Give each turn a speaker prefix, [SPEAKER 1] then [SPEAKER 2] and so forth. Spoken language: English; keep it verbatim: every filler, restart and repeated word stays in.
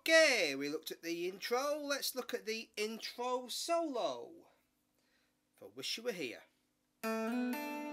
[SPEAKER 1] Okay, we looked at the intro. Let's look at the intro solo for Wish You Were Here.